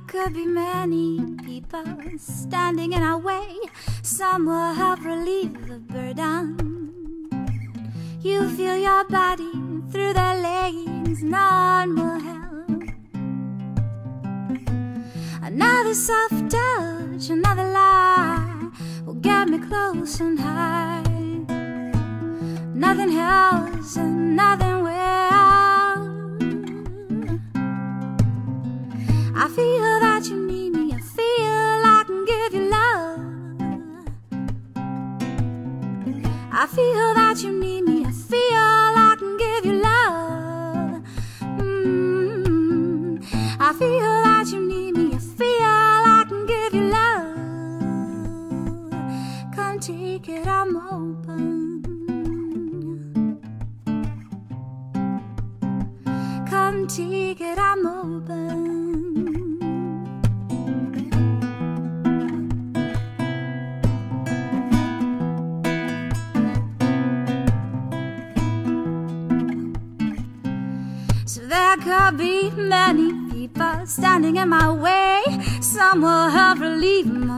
could be many people standing in our way. Some will help relieve the burden. You feel your body through their legs, none will help. Another soft touch, another lie will get me close and high. Nothing else and nothing will. I feel that you need me, I feel I can give you love. I feel that you need me, I feel I can give you love. I feel that you need me, I feel I can give you love. Come take it, I'm open. Come take it, I'm open. So there could be many people standing in my way. Some will help relieve my